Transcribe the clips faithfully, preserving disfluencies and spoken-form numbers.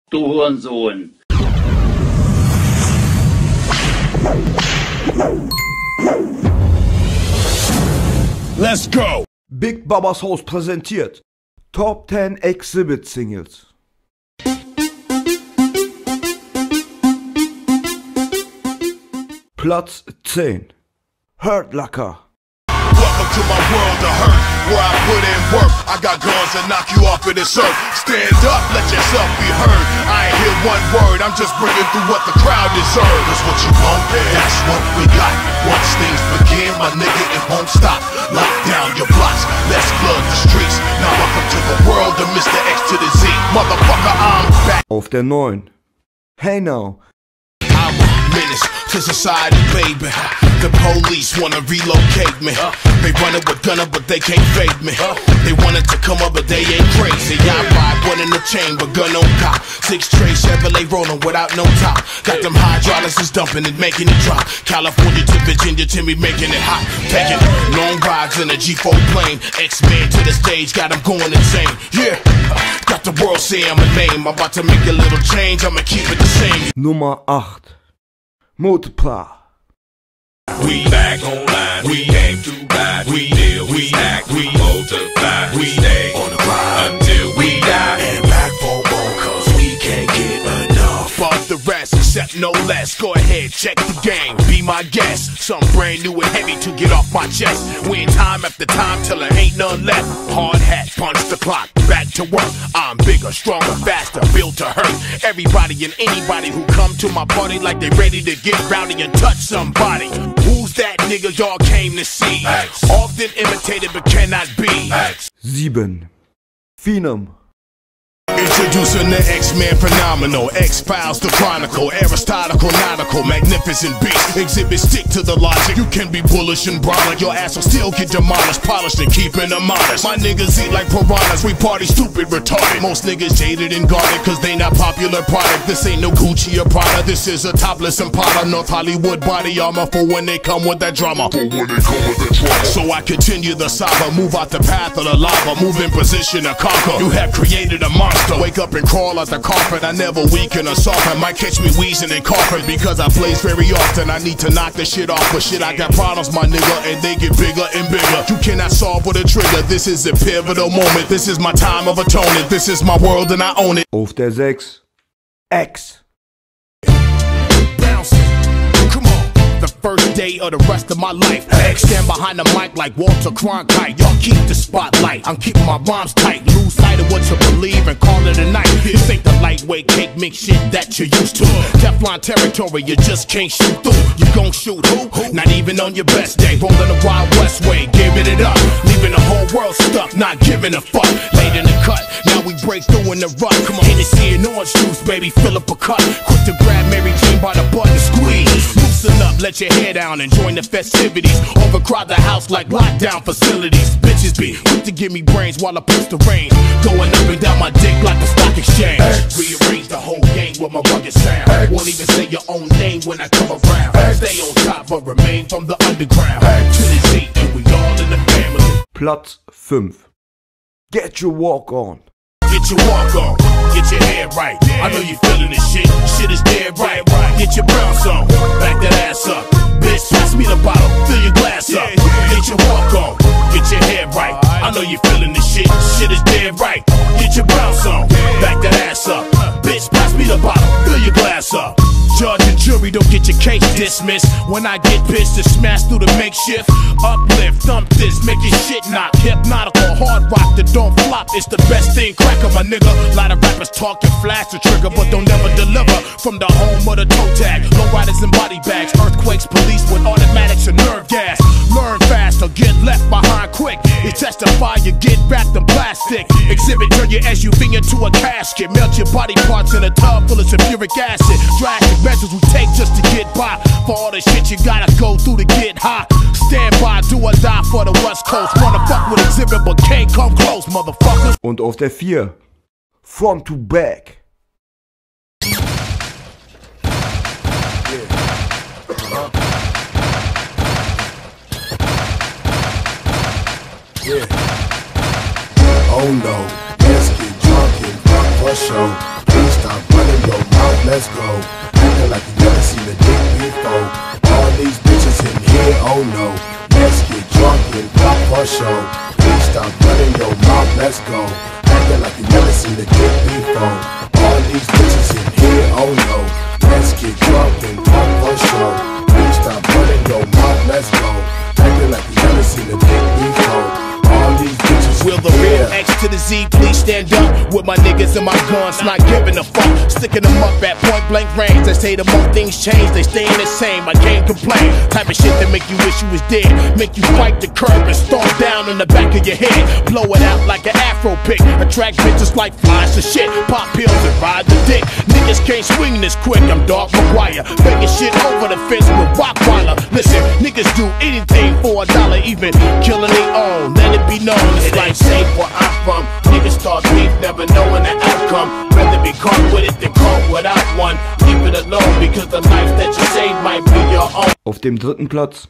du Hurensohn. Let's go! Big Babas Haus präsentiert Top zehn Exhibit Singles. Platz zehn. Hurt Locker. Welcome to my world of hurt, where I put in work. I got guns that knock you off of this earth. Stand up, let yourself be heard. I ain't hear one word, I'm just bringing through what the crowd deserves. That's what you want, that's what we got. Once things begin, my nigga, it won't stop. Lock down your blocks, let's flood the streets. Now welcome to the world of Mister X to the Z. Motherfucker, I'm back. Auf der neun. Hey Now. I'm a menace to society, baby. The police wanna relocate me. They runnin' with gunner, but they can't fake me. They wanted to come up, but they ain't crazy. I ride one in the chain, but gun on cop. Six tray Chevrolet rollin' without no top. Got them hydraulics is dumping it, making it drop. California to Virginia to me, making it hot. Taking long rides in a G four plane. X-Men to the stage, got them going insane. Yeah, got the world saying my name. I'm about to make a little change, I'ma keep it the same. Nummer acht. Multiply. We back online, we came to ride, we deal, we act, we multiply, we stay on the ride until we die. And back for more, cause we can't get enough. Fuck the rest, except no less. Go ahead, check the game, be my guest. Something brand new and heavy to get off my chest. Win time after time till there ain't none left. Hard hat, punch the clock, back to work. I'm bigger, stronger, faster, built to hurt. Everybody and anybody who come to my party like they ready to get rowdy and touch somebody. Who's that nigga y'all came to see? X. Often imitated but cannot be. X. sieben. Phenom. Introducing the X-Men phenomenal, X-Files the Chronicle, Aristotle Nautical, magnificent beast. Exhibit stick to the logic. You can be bullish and brolic, your ass will still get demolished, polished and keeping them honest. My niggas eat like piranhas, we party stupid, retarded. Most niggas jaded and guarded, cause they not popular product. This ain't no Gucci or Prada, this is a topless Impala. North Hollywood body armor for when they come with that drama. For when they come with that drama. So I continue the saga, move out the path of the lava, move in position to conquer. You have created a monster. Wake up and crawl as the carpet. I never weaken or soften. Might catch me wheezing and coughing because I blaze very often. I need to knock the shit off, but shit, I got problems, my nigga, and they get bigger and bigger. You cannot solve with a trigger. This is a pivotal moment. This is my time of atonement. This is my world and I own it. Auf der sechs. X. Bounce. Come on. The first day of the rest of my life. X stand behind the mic like Walter Cronkite. Y'all keep the spotlight. I'm keeping my rhymes tight. Lose sight of what you believe and call it a night. This ain't the lightweight cake mix shit that you're used to. Teflon territory, you just can't shoot through. You gon' shoot who? Not even on your best day. Rolling the Wild West way, giving it up. Leaving the whole world stuck, not giving a fuck. Late in the cut, now we break through in the rut. Come on, Hennessy and orange juice, baby, fill up a cup. Quick to grab Mary Jane by the butt and squeeze. Loosen up, let your hair down and join the festivities. Overcrowd the house like lockdown facilities. Bitches be quick to give me brains while I push the reins. Going up and down my dick like the stock exchange. X. Rearrange the whole game with my rugged sound. X. Won't even say your own name when I come around. X. Stay on top but remain from the underground. X. To the Z and we all in the family. Platz fünf. Get Your Walk On. Get your walk on, get your head right. I know you feeling this shit, shit is dead right. Get your bounce on, back that ass up. Bitch, pass me the bottle, fill your glass up. Get your walk on, get your head right. I know you feeling this shit, shit is dead right. Get your bounce on, back that ass up. Bitch, pass me the bottle, fill your glass up. Judge and jury, don't get your case dismissed. When I get pissed and smash through the makeshift. Uplift, thump this, make your shit knock. Hypnotical, hard rock that don't flop. It's the best thing, cracker, my nigga. Lot of rappers talk and flash the trigger, but don't never deliver. From the home of the toe tag, low riders and body bags. Earthquakes, police with automatics and nerve gas. Learn fast or get left behind quick. You testify, you get wrapped in plastic. Exhibit, turn your S U V into a casket. Melt your body parts in a tub full of sulfuric acid. Drastic measures we take just to get by. For all the shit you gotta go through to get high. Stand by, do or die for the West Coast. Wanna fuck with Exhibit but can't come close, motherfuckers. Und auf der vier. Front to Back. Yeah. Oh no, let's get drunk and fuck for show. Please stop running. let's go. Acting like you never seen a dick before. All these bitches in here, oh no. Let's get drunk and pop for show. Please stop running your mouth, let's go. Acting like you never seen a dick before. All these bitches in here, oh no. Let's get drunk and pop for show. Please stop running your mouth, let's go. Acting like you never seen a dick before. All these bitches Will the real X to the Z please stand up with my niggas and my guns, not giving a fuck, sticking them up at point blank range. They say the more things change, they staying the same. I can't complain. Type of shit that make you wish you was dead, make you fight the curb and stomp down on the back of your head, blow it out like an afro pick, attract bitches like flies to shit, pop pills and ride the dick. Niggas can't swing this quick. I'm Dark McGuire, begging shit over the fence with Rottweiler. Listen, niggas do anything for a dollar, even killing their own. Let it be known, it's like safe where I'm from. Niggas start beef, never knowing the outcome. Rather be caught with it than caught without one. Leave it alone, because the life that you save might be your own. Auf dem dritten Platz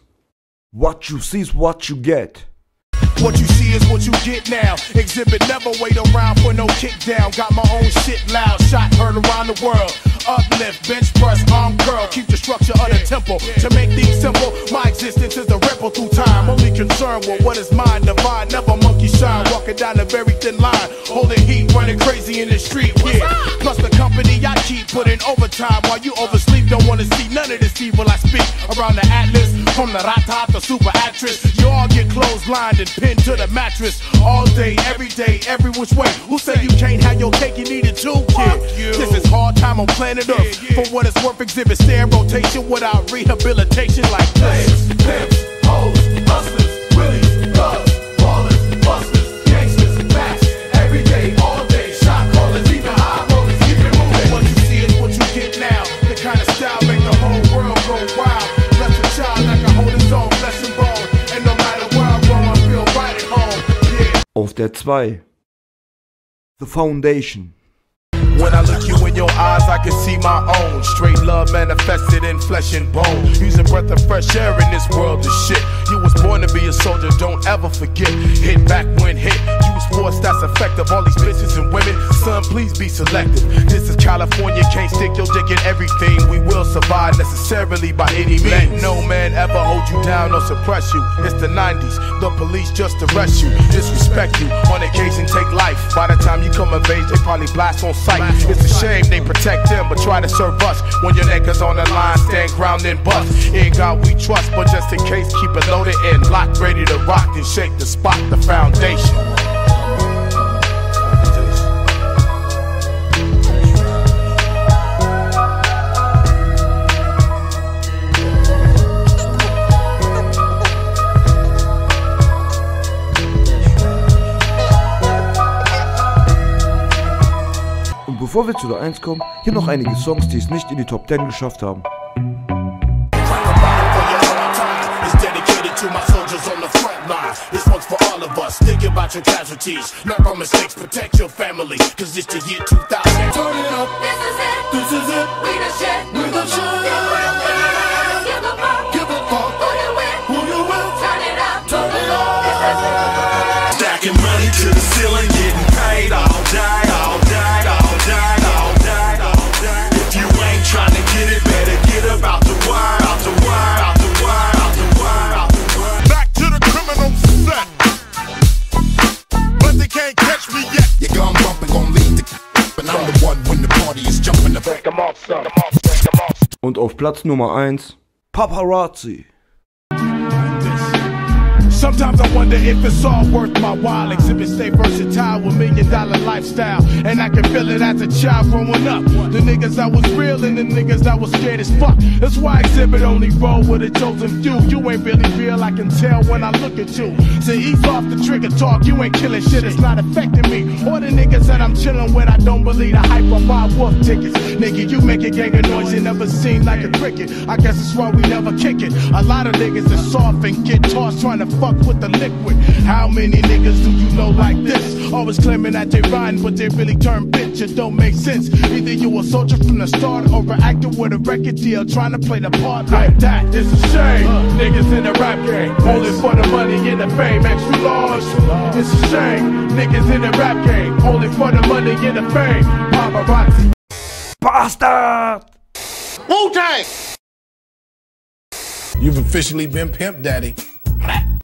What You See Is What You Get. What you see is what you get now. Exhibit, never wait around for no kick down. Got my own shit loud, shot heard around the world. Uplift, bench press, arm curl. Keep the structure of the temple. To make things simple, my existence is a ripple through time. Only concerned with what is mine, divine. Never monkey shine, walking down a very thin line. Holding heat, running crazy in the street, yeah. Plus the company I keep putting overtime. While you oversleep, don't wanna see none of this evil I speak. Around the atlas, from the rata to super actress. You all get clotheslined and pinned to the mattress. All day, every day, every which way. Who say you can't have your cake, you need it too, kid? This is hard time on planet Earth. For what it's worth, exhibit stay in rotation without rehabilitation like this. Pimps, hoes, hustlers, willies, thugs, ballers, busters, gangsters, max. Every day, all day, shot callers, even high rollers, keep it moving. What you see is what you get now. The kind of style make the whole world go wild. Left a child like a hold his own flesh and bone. And no matter where I roam, I feel right at home. Yeah. Auf der zwei The Foundation. When I look you in your eyes, I can see my own. Straight love manifested in flesh and bone. Using breath of fresh air in this world of shit. You was born to be a soldier, don't ever forget. Hit back when hit. Use force that's effective. All these bitches and women, son, please be selective. This is California, can't stick your dick in everything. We will survive necessarily by any means. Let no man ever hold you down or suppress you. It's the nineties, the police just arrest you, disrespect you. On occasion, take life. By the time you come of age, they probably blast on sight. It's a shame they protect them, but try to serve us. When your neck is on the line, stand ground and bust. In God we trust, but just in case, keep it loaded and locked, ready to rock and shake the spot, the foundation. Bevor wir zu der eins kommen, hier noch einige Songs, die es nicht in die Top zehn geschafft haben. This one's for all of us. Think about your casualties. Learn from mistakes, protect your family. Cause it's the year two thousand. Turn it up. This is it. This is it. We the shit. We the shit. Give a fuck. Give a fuck. Who you with? Who you with? Turn it up. Turn it up. Stacking money to the ceiling, getting paid all day, all day, all day, all day, all day. If you ain't trying to get it, better get about the wire, out the wire, out the wire, out the wire, out the wire. Back to the criminal set. But they can't catch me yet. Your gun bumping gon' lead the and I'm the one when the party is jumping the break 'em off, son. Und auf Platz Nummer eins Paparazzi. Sometimes I wonder if it's all worth my while. Exhibit stay versatile with million dollar lifestyle. And I can feel it as a child growing up. The niggas that was real and the niggas that was scared as fuck. That's why Exhibit only roll with a chosen few. You ain't really real, I can tell when I look at you. So ease off the trigger talk, you ain't killing shit, it's not affecting me. Or the niggas that I'm chilling with, I don't believe the hype or buy wolf tickets. Nigga, you make a gang of noise, you never seen like a cricket. I guess that's why we never kick it. A lot of niggas are soft and get tossed trying to fuck with the liquid. How many niggas do you know like this? Always claiming that they riding, but they really turn bitch. It don't make sense. Either you a soldier from the start or an actor with a record deal trying to play the part like that. It's a shame. Uh, niggas in the rap game, only for the money and the fame. Extra large. It's a shame. Niggas in the rap game, only for the money and the fame. Paparazzi. Bastard! Wu-Tang! You've officially been Pimp Daddy.